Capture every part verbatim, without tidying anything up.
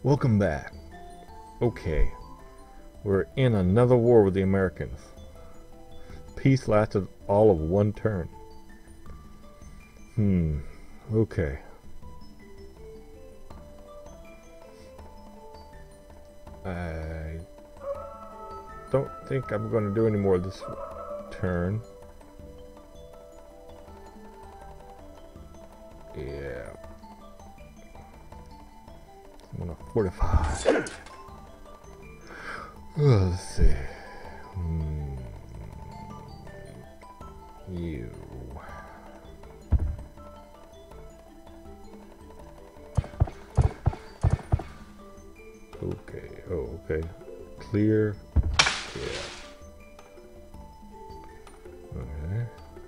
Welcome back. Okay, we're in another war with the Americans. Peace lasted all of one turn. Hmm, okay. I don't think I'm going to do any more this turn. Yeah. I'm gonna fortify. Let's see. Hmm. You. Okay. Oh, okay. Clear. Yeah. Okay.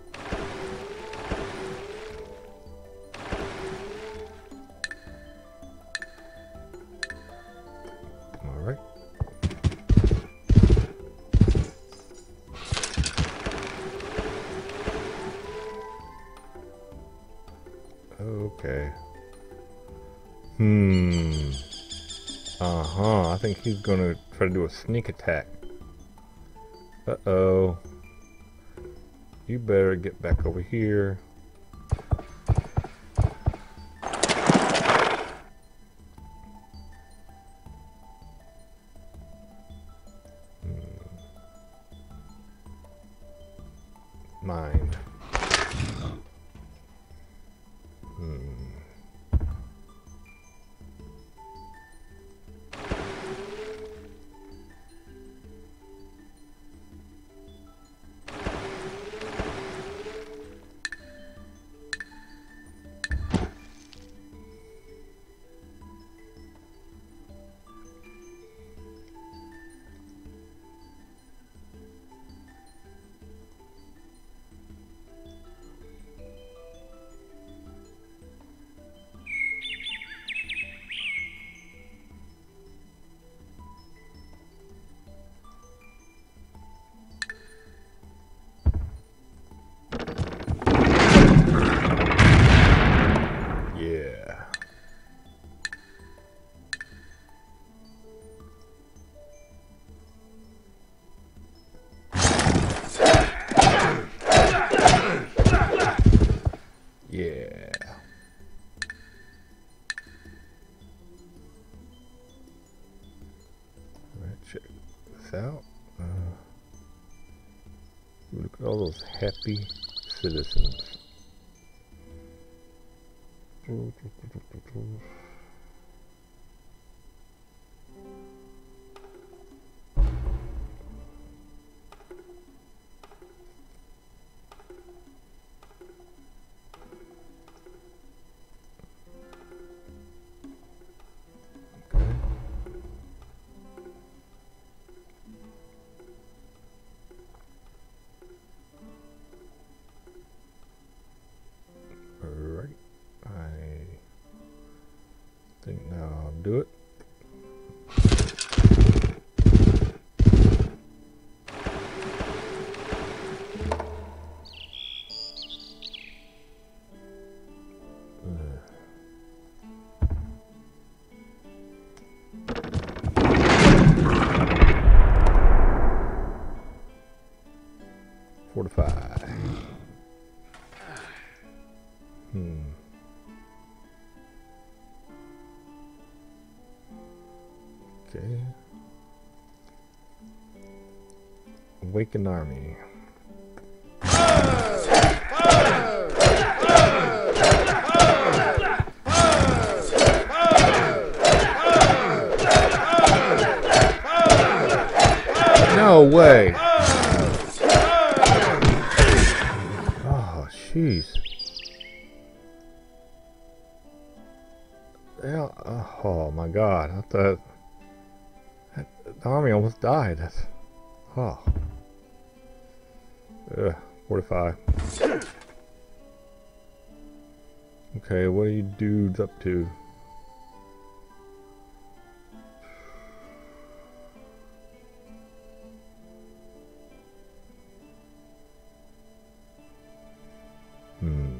All right. Okay. Hmm. Uh-huh. I think he's gonna try to do a sneak attack. Uh-oh. You better get back over here. Hmm. Mine. Hmm. Yeah. Yeah. Alright, check this out. Uh, look at all those happy citizens. Okay. Alright. I think now I'll do it. Fortify. Hmm. Okay. Awaken army. No way. Oh, jeez. Yeah. Oh my God. I thought that, the army almost died. That's, oh. Ugh. forty-five. Okay, what are you dudes up to? Hmm.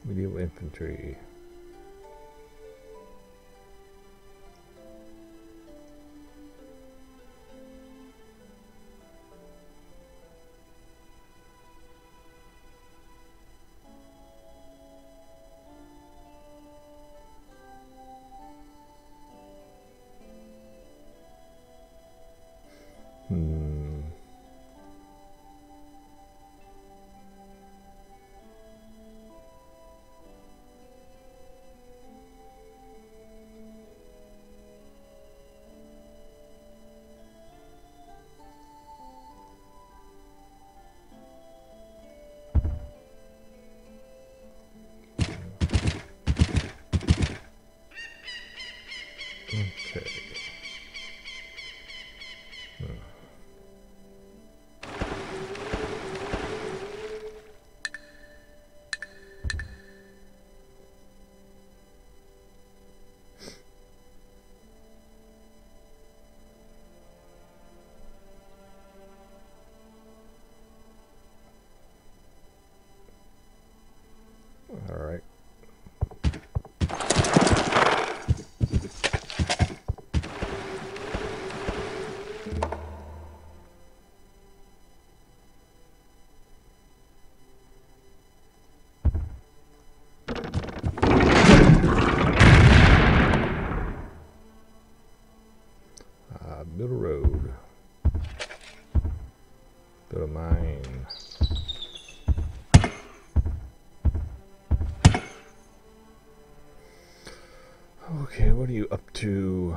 Medieval infantry. Hmm. Okay. All right. Uh, build a road. Build a mine. Okay, what are you up to?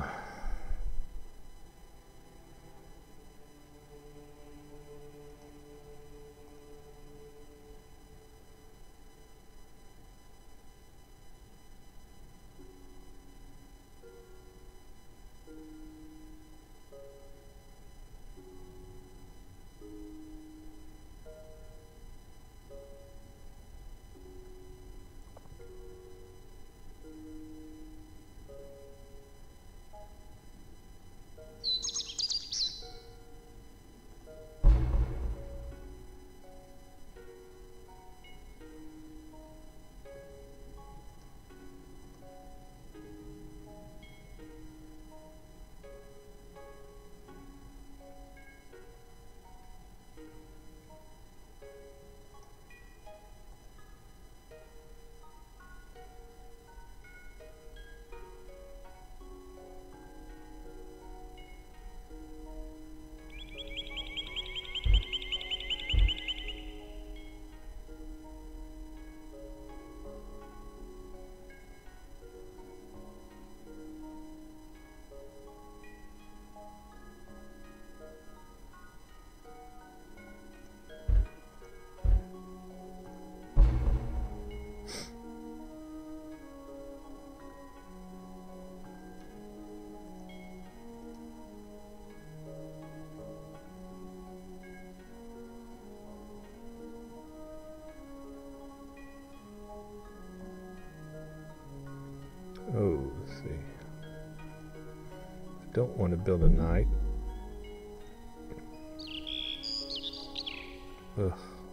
Oh, let's see. Don't want to build a knight. Ugh.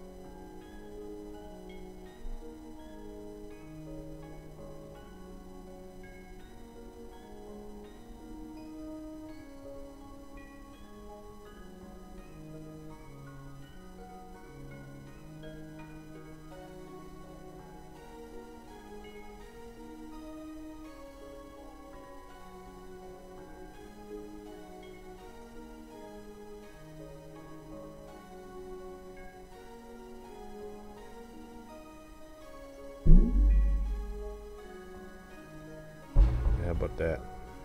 How about that?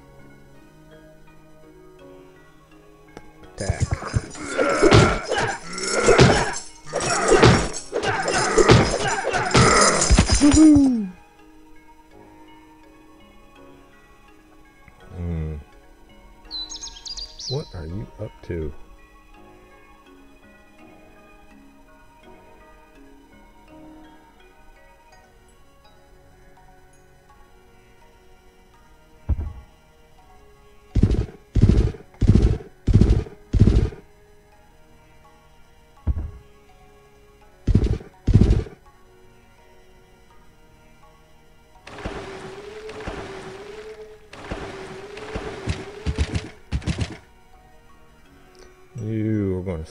Attack. Woohoo! Mm. What are you up to?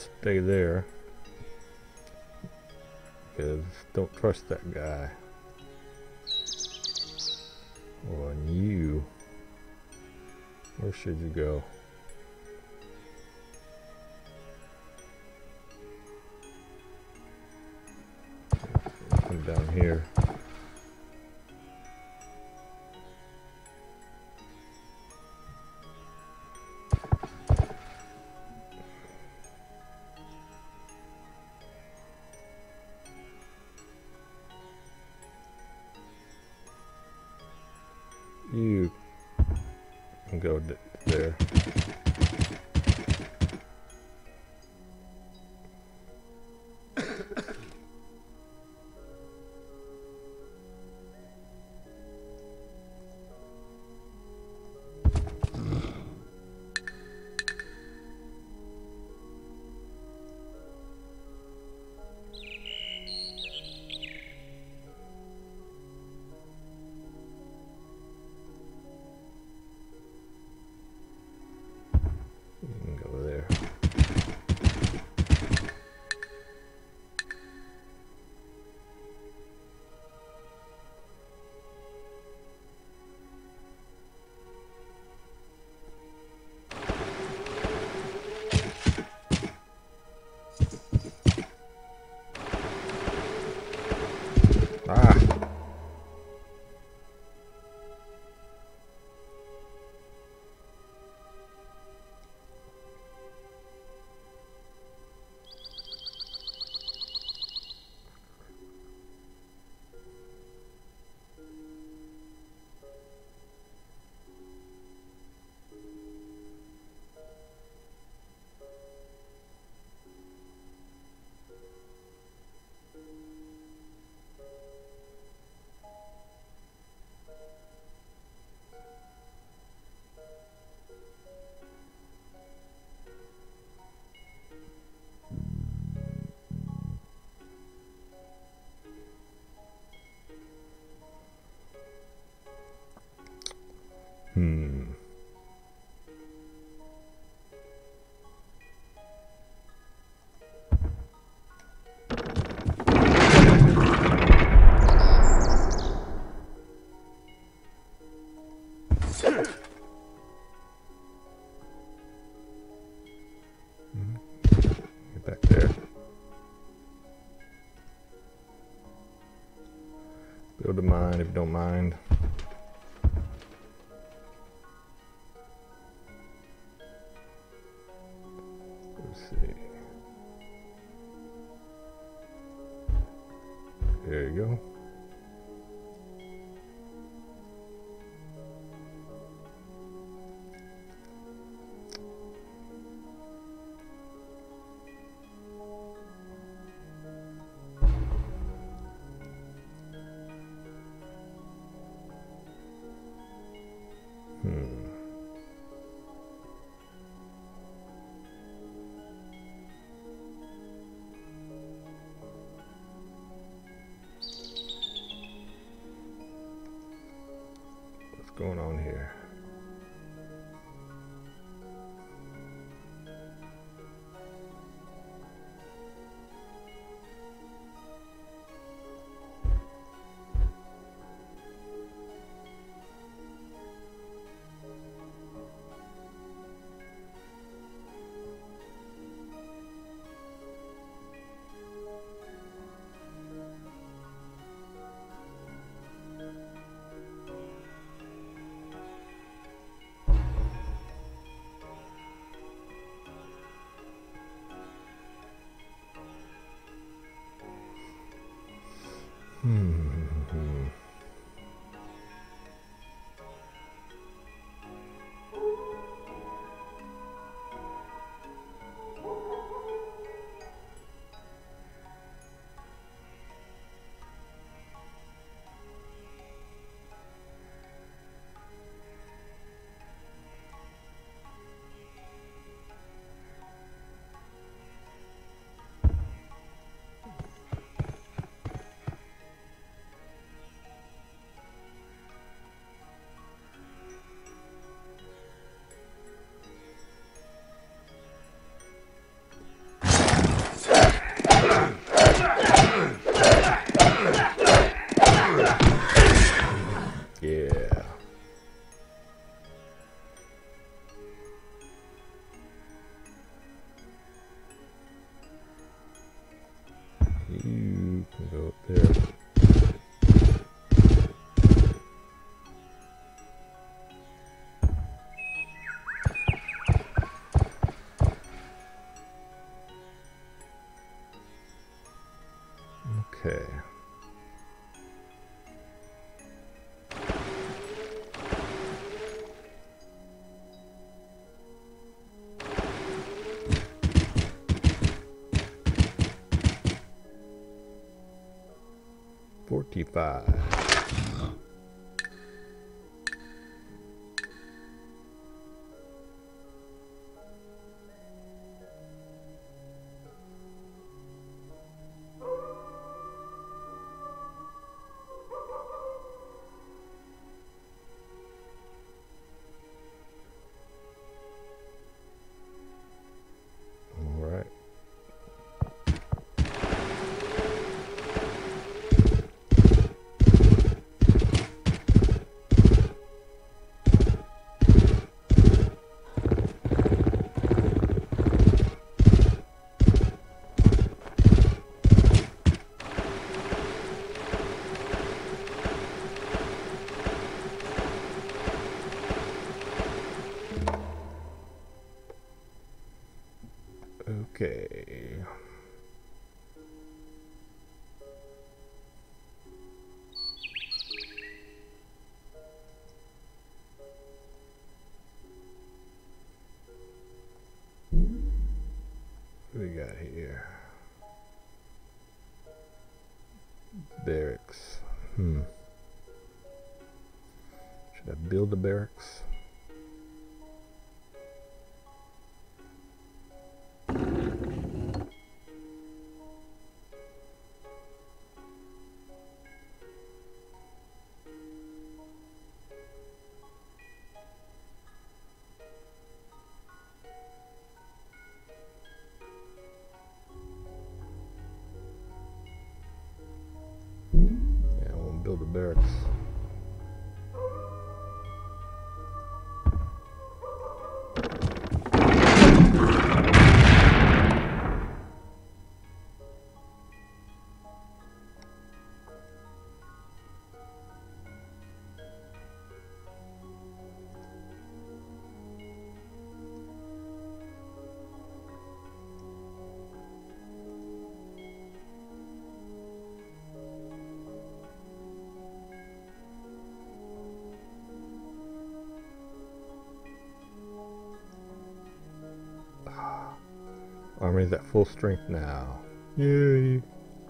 stay there. Because don't trust that guy. Oh, and you. Where should you go? Come down here. You can go there. Ah. Hmm. Get back there. Build a mine if you don't mind. Let's see. There you go. Hmm. What's going on here? Hmm. Yeah. You can go up there. Okay. Forty-five. All right. Okay. What do we got here? Barracks. Hmm. Should I build the barracks? Yeah, I want to build the barracks. Army's at full strength now. Yay!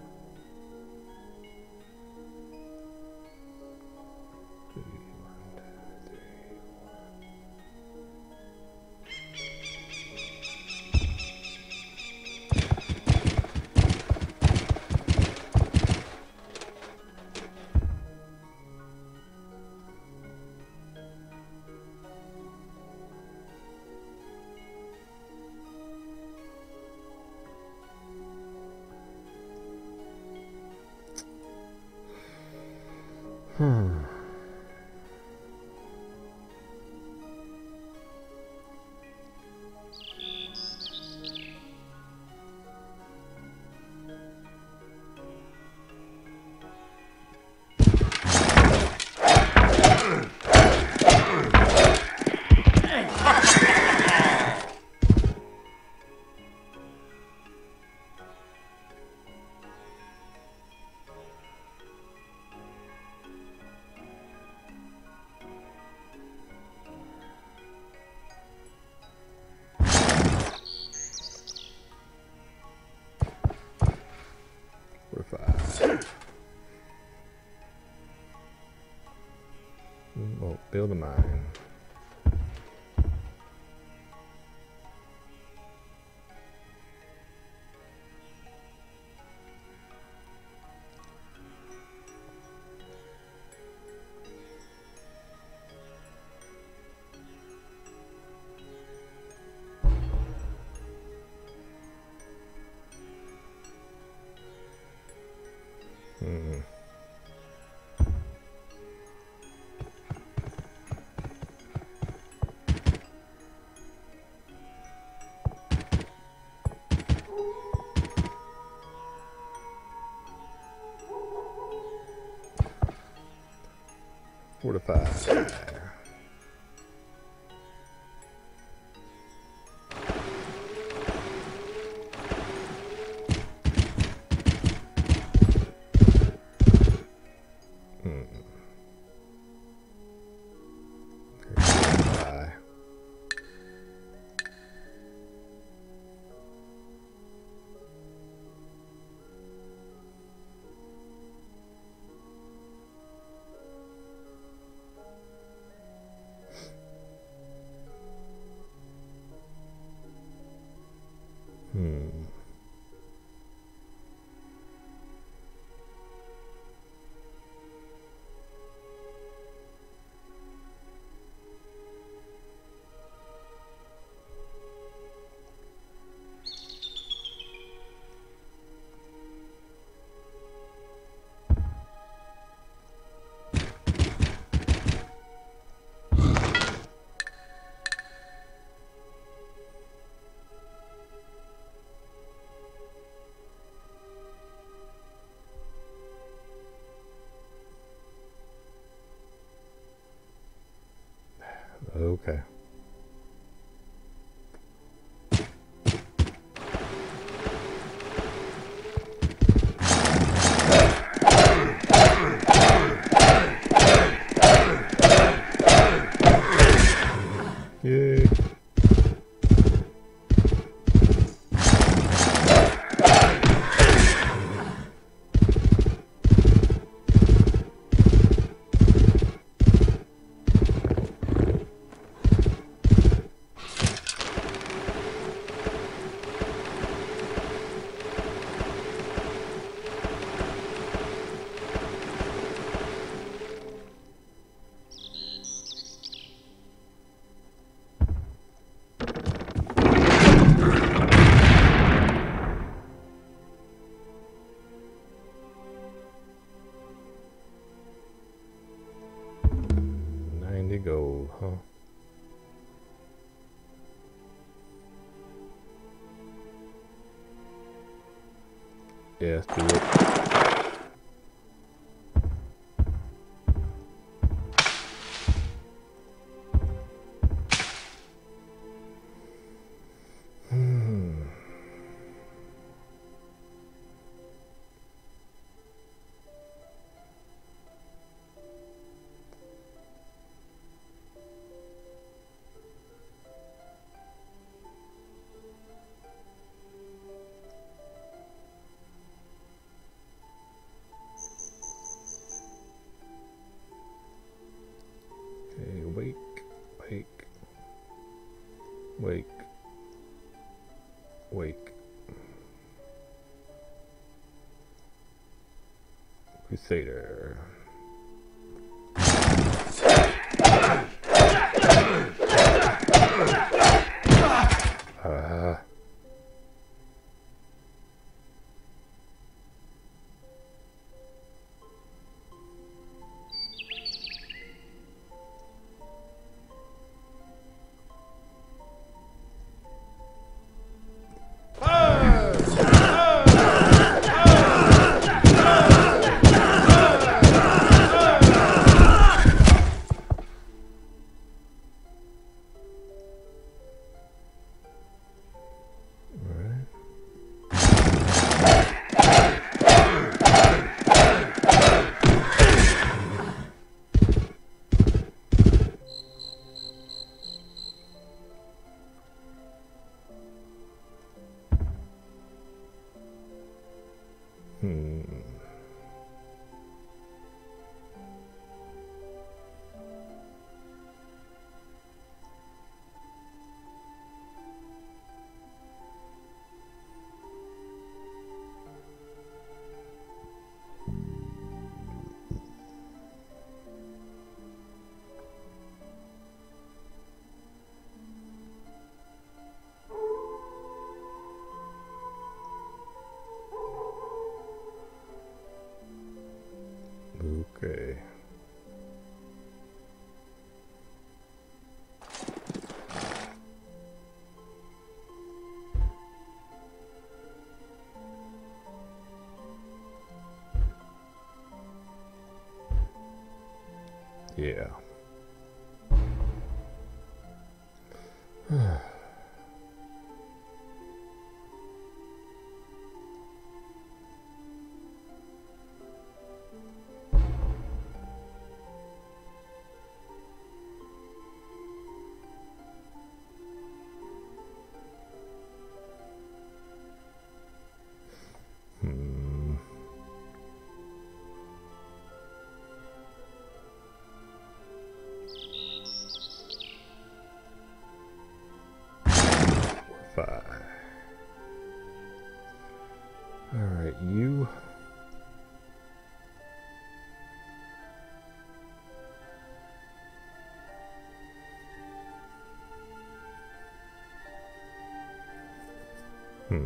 Hmm. We're five. Oh, build a mine. Hmm. Fortify. Hmm. Okay. Yay. ninety gold, huh? Yeah, let's do it. Hmm. Okay, wake, wake, wake, wake. Crusader. Uh, hmm. Okay. Yeah. Hmm. Five. All right, you. Hmm.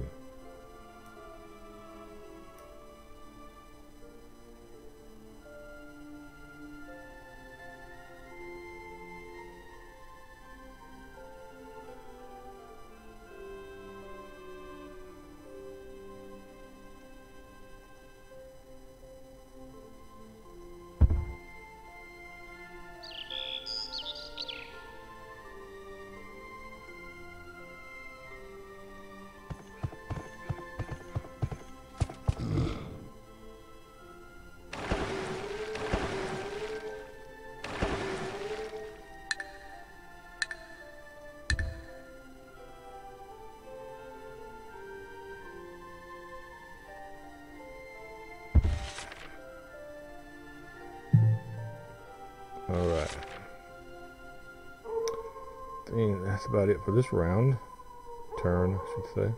All right. I think that's about it for this round. Turn, I should say.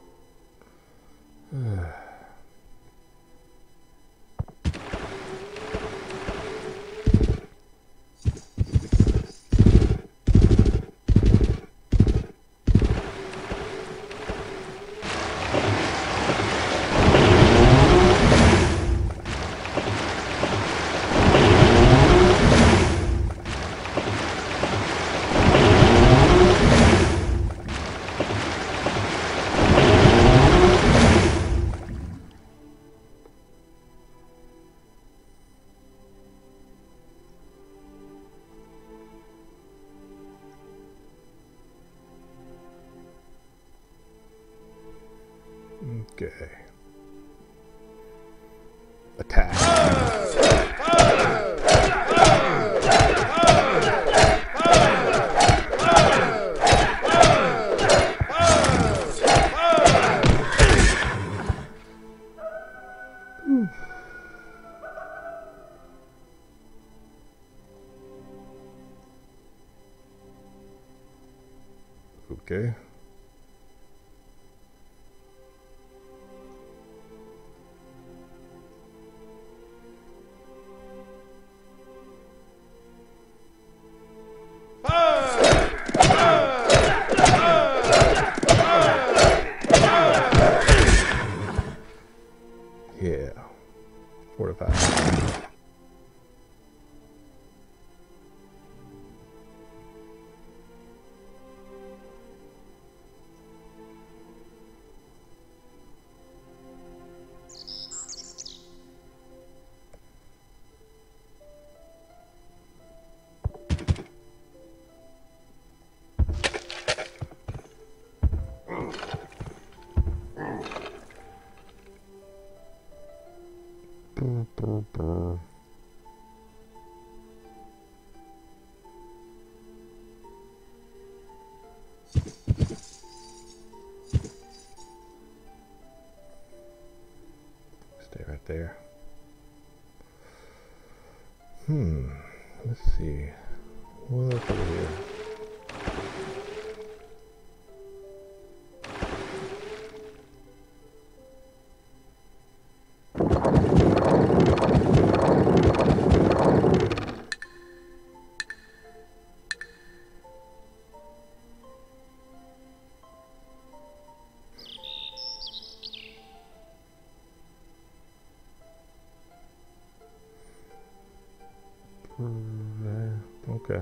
Okay. Attack. Okay. Yeah. Four to five. Stay right there. Hmm. Let's see. What's over here? Uh, okay.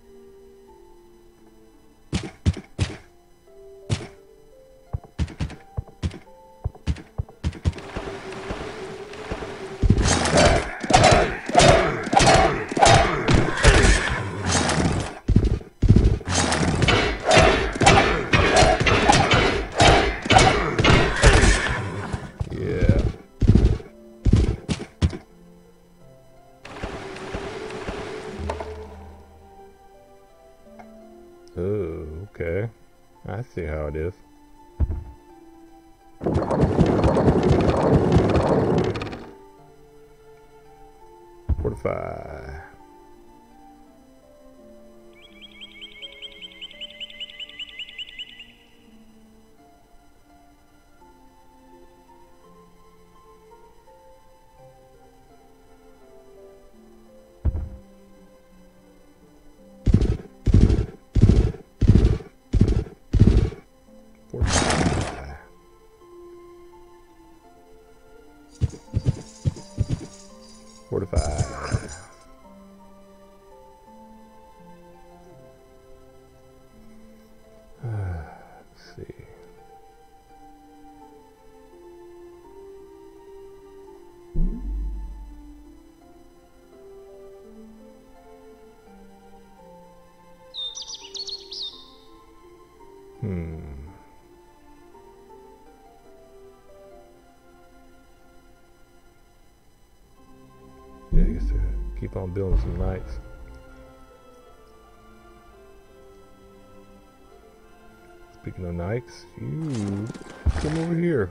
Oh, okay. I see how it is. Fortify. Fortify. Let's see. Hmm. Yeah, I guess uh, keep on building some knights. Speaking of knights, you come over here.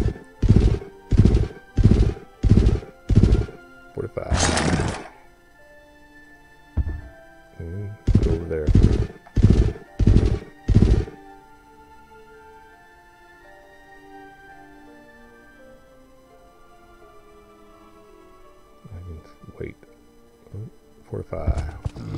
Forty-five. Mm, go over there. I can wait. Forty-five.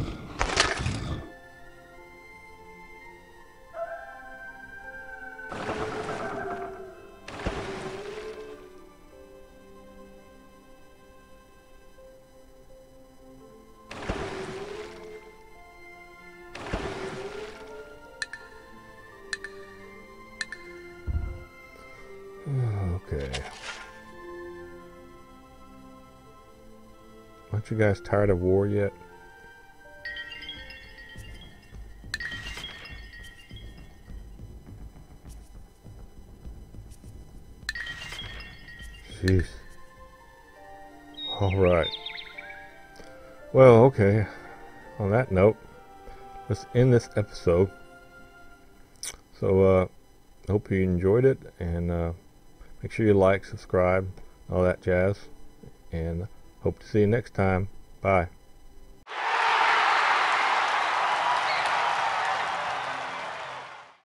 Okay. Aren't you guys tired of war yet? Jeez. Alright. Well, okay. On that note, let's end this episode. So, uh, hope you enjoyed it, and uh, make sure you like, subscribe, all that jazz, and hope to see you next time. Bye.